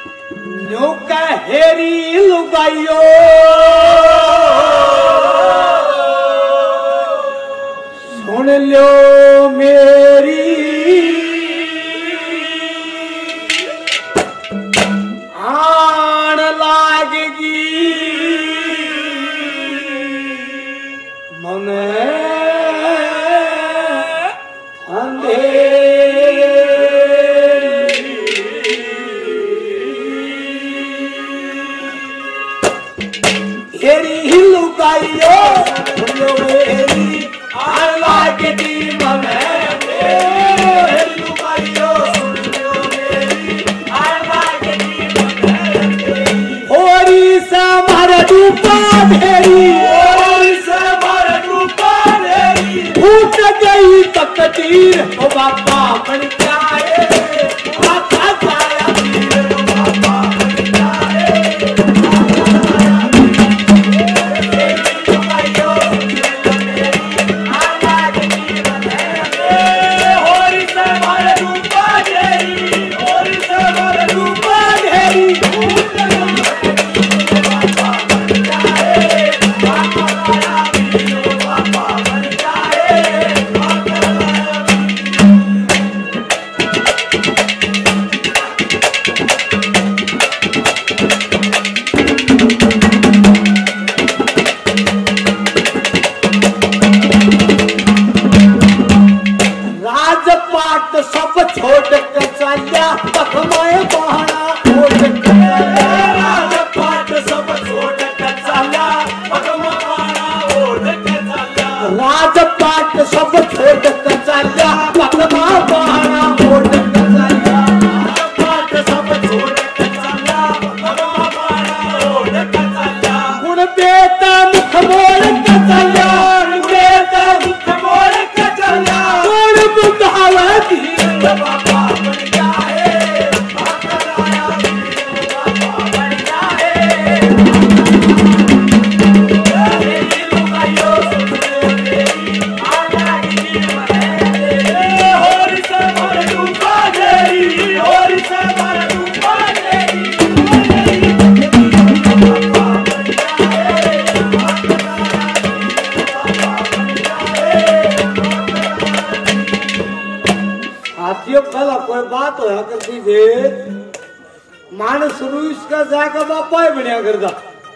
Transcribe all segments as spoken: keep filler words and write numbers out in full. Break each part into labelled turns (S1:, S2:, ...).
S1: New कहेरी लुगाइयो सुन लो मेरी आन लागेगी मने फूट गई तकदीर ओ बाबा बन जाए आता साया तीर ओ बाबा बन जाए होरी से मारे रूपा ढेरी होरी से मारे रूपा ढेरी राजपाट सब छोड़ कर चलिया पखमाए बहाना छोड़ कर चलिया राजपाट सब छोड़ कर चलिया पखमा बहाना छोड़ कर चलिया राजपाट सब छोड़ कर चलिया पखमा बहाना छोड़ कर चलिया राजपाट सब छोड़ कर चलिया पखमा बहाना छोड़ कर चलिया गुण बेटा मुख मोड़ कर चलिया बेटा मुख मोड़ कर चलिया बाबा बन जाए बाबा बन जाए होरी से मारे रूपा ढेरी होरी से मारे रूपा ढेरी साथियों पहला कोई बात होया करती थी मान शुरू इसका जाकर बापा ही बनया करता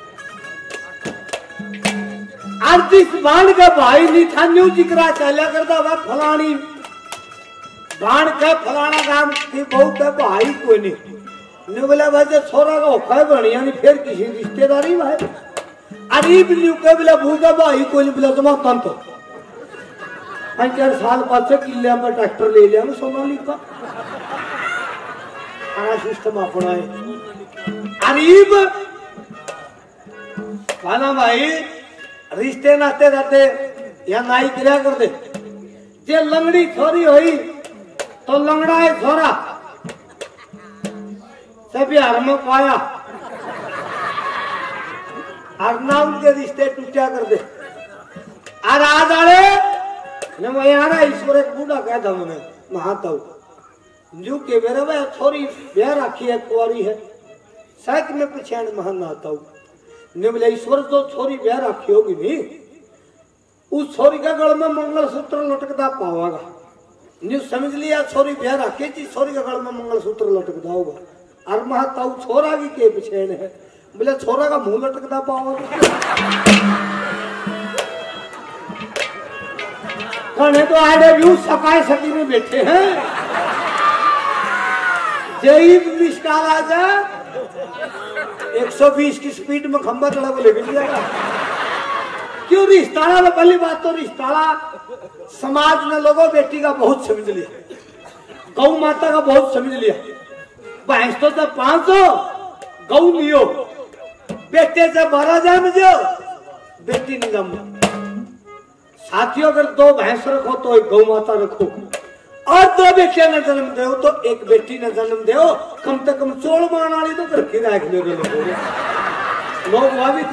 S1: अर्जिस बाण का भाई नहीं था न्यू जिक्रा चलिया करता वह फलानी बाण का फलाना काम की बहुत है भाई कोई नहीं न्यू बोला भाई छोरा का होखा बढ़िया नहीं फिर किसी रिश्तेदारी भाई अरीब न्यू के बोला भूखा भाई कोई नहीं बोला तुम कम तो पांच चार साल बाद से किले में ट्रैक्टर ले लिया सोनालिका आना सिस्टम अपना है अरीब खाना भाई रिश्ते नाते रहते या नाई गिरा कर दे जे लंगड़ी छोरी हुई तो लंगड़ा है छोरा से बिहार में पाया और ना उनके रिश्ते टूटा कर दे और आज आड़े ने मैं यारा ईश्वर एक बूढ़ा कहता हूँ मैं महाता हूँ जो के मेरे भाई थोड़ी ब्याह राखी है कुआरी है साइक में पछाण महान आता हूँ ने बोले ईश्वर तो छोरी ब्याह राखी होगी नहीं उस छोरी का गल में मंगलसूत्र लटकता पावागा न्यू समझ लिया छोरी ब्याह राखी थी छोरी का गल में मंगलसूत्र लटकता होगा और महाता हूँ छोरा की के पछाण है बोले छोरा का मुंह लटकता पावागा कने तो आड़े व्यू सकाए सकी में बैठे हैं जय निष्काला जा एक सौ बीस की स्पीड में खंबा चढ़ा को लेके जाएगा क्यों रिश्ताला में पहली बात तो रिश्ताला समाज ने लोगों बेटी का बहुत समझ लिया गौ माता का बहुत समझ लिया भैंस तो जब पांच सौ गौ लियो बेटे से बारह जम जो बेटी नहीं जम साथियों अगर दो भैंस रखो तो एक गौ माता रखो और दो बेटियां ने जन्म दो तो एक बेटी ने जन्म दो कम से कम चोल मान वाली तो घर की राख ले लोग वहां भी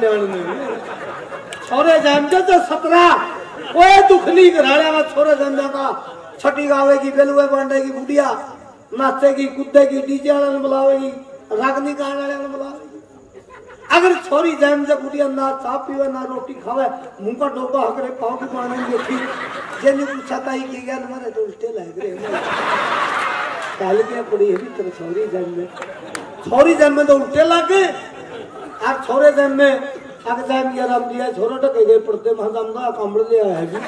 S1: छोरे जम जो तो सत्रह कोई दुख नहीं घराड़े में छोरे जम जाता छठी गावेगी बेलुए बांधेगी बुढ़िया नाचेगी कूदेगी डीजे वाले बुलावेगी रागनी गाने वाले ने बुला अगर छोरी जैम जब बुढ़िया ना चाय पीवे ना रोटी खावे मुंह का डोबा हकरे पाँव की माने देखी जेने पूछा ताई की गया हमारे तो उल्टे लग रहे काल के पड़ी है भी तेरे छोरी जैम में छोरी जैम में तो उल्टे लग गए और छोरे जैम में अगर जैम यार हम दिया छोरा टके गए पड़ते महाजम ना कमड़ लिया है भी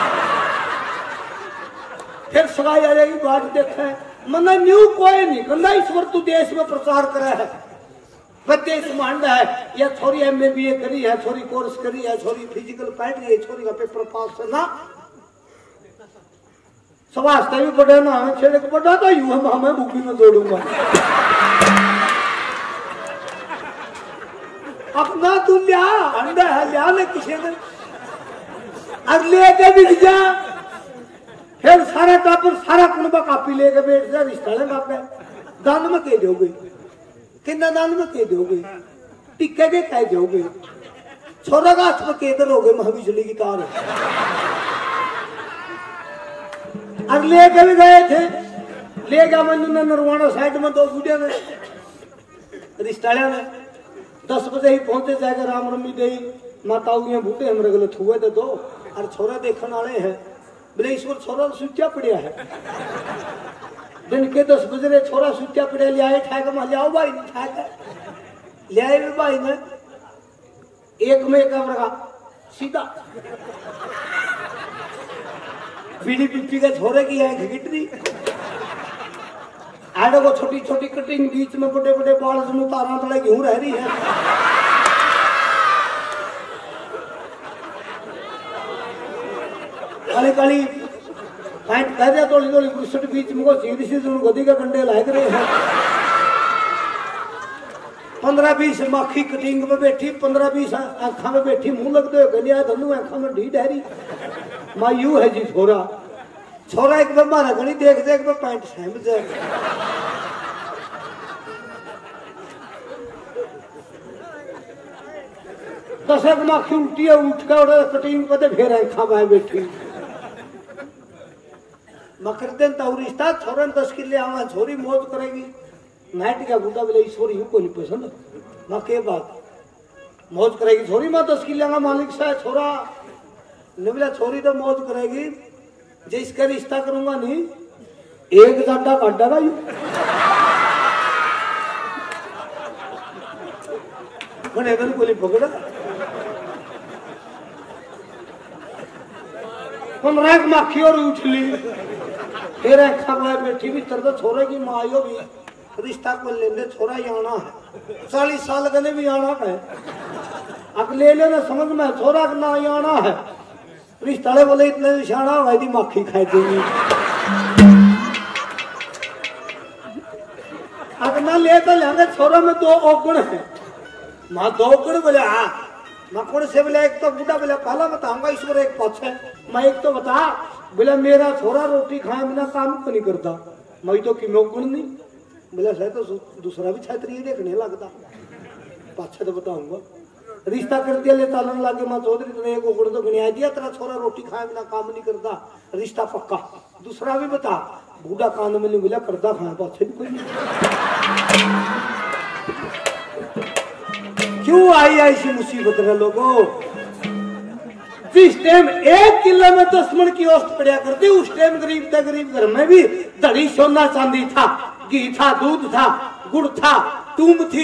S1: फिर सगाई आ जाएगी बात देखे मना न्यू कोई नहीं कहना ईश्वर तू देश में प्रचार करे है देश मांड है या छोरी एम ए बी ए करी है छोरी कोर्स करी है छोरी फिजिकल पढ़ रही है छोरी का पेपर पास है ना स्वास्थ्य भी बढ़े ना हमें छेड़े को बढ़ा तो यूं हम हमें बुकी में दौड़ूंगा अपना तू लिया अंडा है लिया ले किसी ने अगले के बिक जा फिर सारा टापर सारा कुनबा कापी लेके बैठ जा रिश्ता ले बाप दान में कह दोगे किन्ना दान में कह दोगे टिक्के के कह दोगे छोरा का हाथ में केदर हो गए महाबिजली की तार अब लेके भी गए थे ले गया मैंने नरवाना साइड में दो बूढ़े ने रिश्तालिया ने दस बजे ही पहुंचे जाएगा राम रमी दे माताओं के बूढ़े हमारे गलत हुए थे दो और छोरा देखने वाले हैं बोले ईश्वर छोरा सुचा पड़िया है दिन के दस बजे छोरा सुचा पड़े ले आए ठाक में ले आओ भाई ठाक ले आए भी भाई ने एक में एक रखा सीधा बीड़ी पिप्पी के छोरे की आंख गिटरी आड़े को छोटी छोटी कटिंग बीच में बड़े बड़े बाल जमू तारा तले क्यों रह रही है काली काली पैंट कह दिया थोड़ी थोड़ी बुशट बीच में को सीधी सी जरूर गदी का कंडे लाग रहे हैं पंद्रह बीस माखी कटिंग में बैठी पंद्रह बीस आंखा में बैठी मुंह लगते हो गलिया धनु आंखा में ढी डहरी माँ यू है जी छोरा छोरा एक बार मारा गणी देख देख में पैंट सहम जाए दस एक माखी उल्टी है उठ कर कटिंग पे फिर आंखा में बैठी मकर दिन तो रिश्ता छोरन दस किले आवा छोरी मौज करेगी नाइट का बूढ़ा बोले छोरी को नहीं पसंद माँ के बात मौज करेगी छोरी माँ दस किले आवा मालिक सा छोरा ने बोला छोरी तो मौज करेगी जिसका रिश्ता करूंगा नहीं एक जाटा काटा ना यू मैंने इधर को पकड़ा पंद्रह माखी और उठ ली फिर आखा बैठी भी तरह छोरे की माँ यो भी रिश्ता को लेने छोरा ही आना है चालीस साल कने भी आना है अब ले लेना समझ में छोरा का ना ही आना है रिश्ता बोले इतने निशाना हो गई माखी खाई देगी अब ना ले तो लेंगे छोरा में दो औगुण है माँ दो गुण बोले हाँ मैं कौन से बोले एक तो बूढ़ा बोले पहला बताऊंगा ईश्वर एक पक्ष है मैं एक तो बता बोले मेरा छोरा रोटी खाए बिना काम क्यों नहीं करता मैं तो कि गुण नहीं बोले सह तो दूसरा भी छात्री देखने लगता पाछे तो बताऊंगा रिश्ता कर दिया ले तालन लागे माँ चौधरी तुमने एक गुण तो गिना दिया तेरा छोरा रोटी खाए बिना काम नहीं करता रिश्ता पक्का दूसरा भी बता बूढ़ा कान में नहीं मिला करता खाए पाछे भी कोई क्यों आई ऐसी मुसीबत है लोगों जिस टाइम एक किले में दस मन की औसत पड़ा करती उस टाइम गरीब था गरीब घर में भी दड़ी सोना चांदी था घी था दूध था गुड़ था टूम थी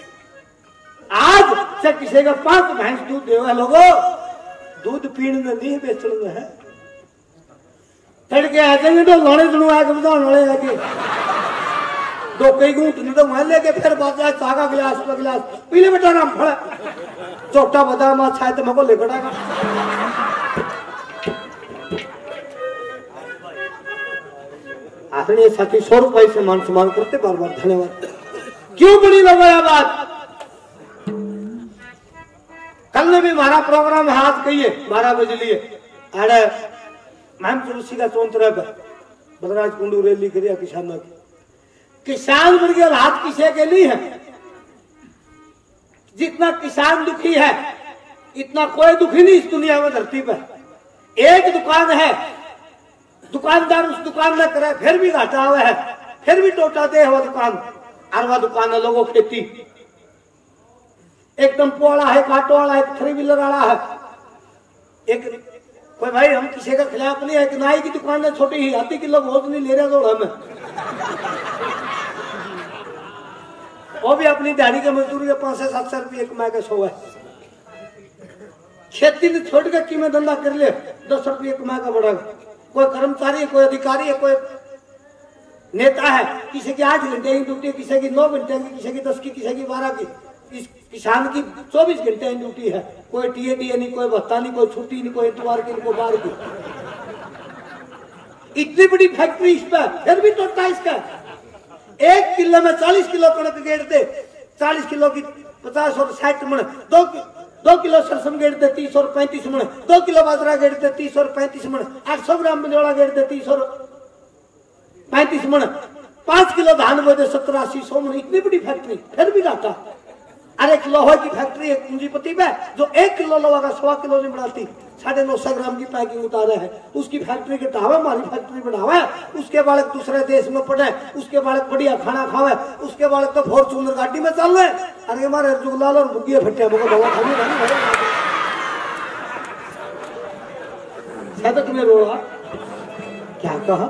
S1: आज से किसी का पांच भैंस दूध देवा लोगो दूध पीने में नहीं बेचने में है तड़के आ जाएंगे तो लाने सुनो आके बताने वाले आके दो कई घूट नहीं तो वहां लेके फिर बात जाए चागा गिलास पर गिलास पीले बेटा नाम फड़ा चौटा बता माँ छाए तो मैं लेकर आएगा आखिर साथी सौ रुपए से मान सम्मान करते बार बार धन्यवाद क्यों बड़ी लगाया बात कल ने भी हमारा प्रोग्राम है आज कहिए बारह बजे लिए अरे मैम तुलसी का चौंतरे पर बलराज कुंडू रैली करिया किसानों की किसान वर्ग और हाथ किसे के लिए है जितना किसान दुखी है इतना कोई दुखी नहीं इस दुनिया में धरती पर एक दुकान है दुकानदार उस दुकान में करे फिर भी घाटा हुआ है फिर भी टोटा दे हुआ दुकान अरवा दुकान है, लोगों खेती, एक टेम्पो वाला है, काटो वाला है, थ्री व्हीलर वाला है, एक कोई भाई हम किसी का खिलाफ नहीं है कि नाई की दुकान है छोटी ही, आधी किलो बहुत नहीं ले रहे दौड़ हमें, वो भी अपनी दिहाड़ी के मजदूरी के पांच से सात सौ रुपये कमा के सो है। खेती ने छोड़ के की में धंधा कर ले, दस रुपये कमा का बढ़ेगा। कोई कर्मचारी है, कोई अधिकारी है, कोई नेता है, किसी की आठ घंटे की ड्यूटी, किसी की नौ घंटे की, किसी की दस की, किसी की बारह की, इस किसान की चौबीस घंटे की ड्यूटी है। कोई टीए टीए नहीं, कोई भत्ता नहीं, कोई छुट्टी नहीं, कोई इतवार की, कोई बार की। इतनी बड़ी फैक्ट्री इस पर, फिर भी टोटा इसका एक किलो में चालीस किलो कणक गेड़ते, चालीस किलो की पचास और साठ मन, दो दो किलो सरसों गेड़ते तीस और पैंतीस मन, दो किलो बाजरा गेड़ते तीस और पैंतीस मन, आठ सौ ग्राम मंजोड़ा गेड़ते तीस और पैंतीस मन, पांच किलो धान बोते सत्तर अस्सी सौ मन। इतनी बड़ी फैक्ट्री फिर भी घाटा। अरे एक लोहे की फैक्ट्री एक पूंजीपति में जो एक किलो लोहा का सवा किलो नहीं बनाती, साढ़े नौ सौ ग्राम की पैकिंग उतारे है, उसकी फैक्ट्री के टावे हमारी फैक्ट्री बढ़ावा है, उसके बालक दूसरे देश में पढ़े, उसके बालक बढ़िया खाना खावे, उसके बालक तो फॉर्चूनर गाड़ी में चल रहे। अरे हमारे जुगलाल और बुगिया भट्टिया तो तुम्हें रोड़ा क्या कहा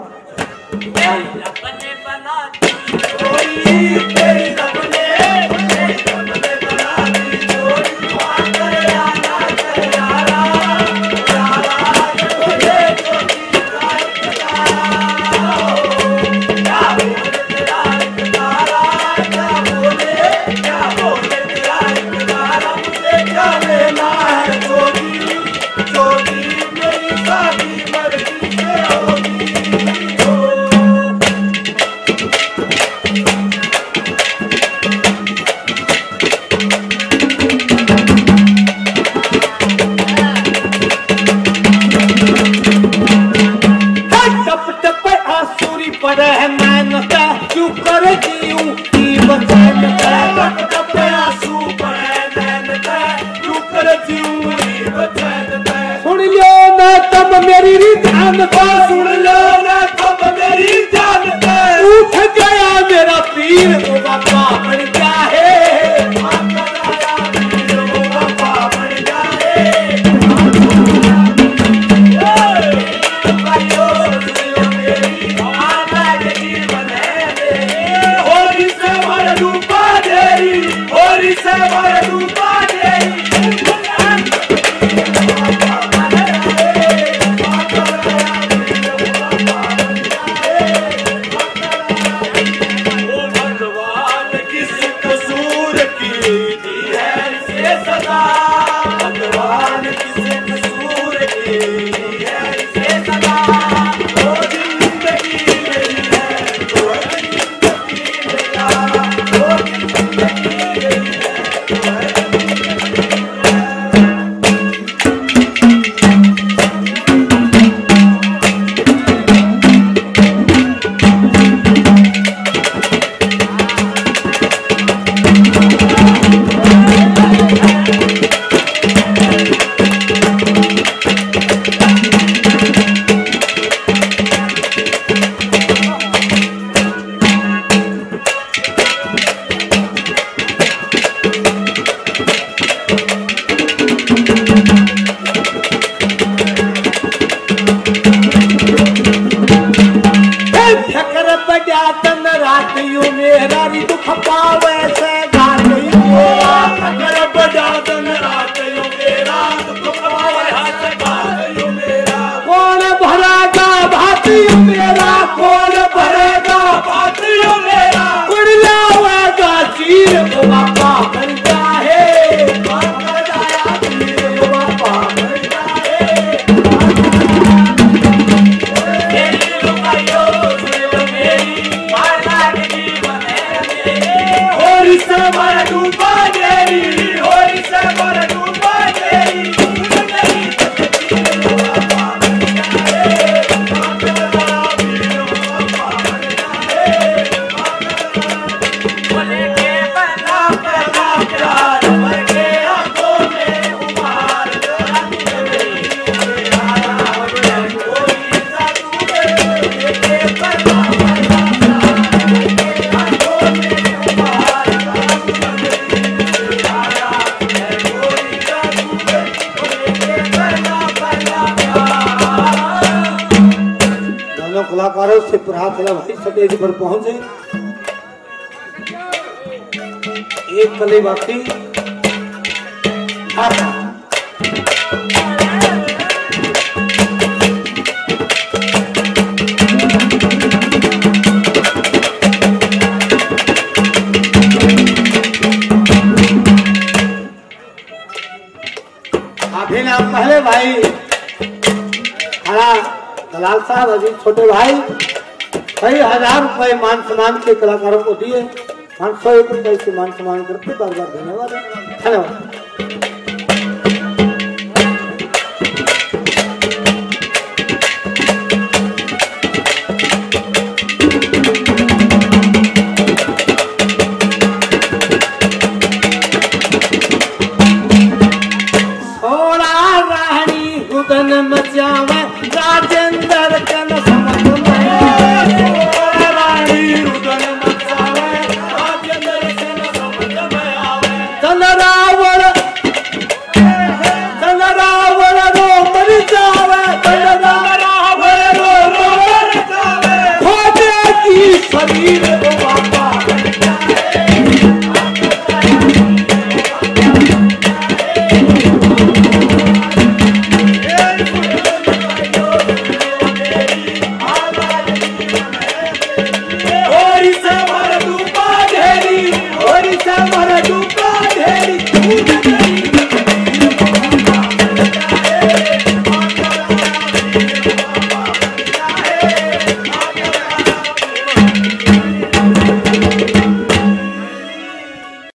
S1: मेरी जान सुन लो ना तब मेरी जान उठ गया मेरा पीर वो बाबा बन गया है, होरी से मर डूबा देरी, होरी से मर डूबा देरी। हाथ लगा भाई स्टेज पर पहुंचे। एक कली बाकी आता अभी ना पहले भाई हरा दलाल साहब अभी छोटे भाई कई हजार रुपए मान सम्मान के कलाकारों को दिए। पाँच सौ एक रुपए से मान सम्मान करके बार बार धन्यवाद धन्यवाद।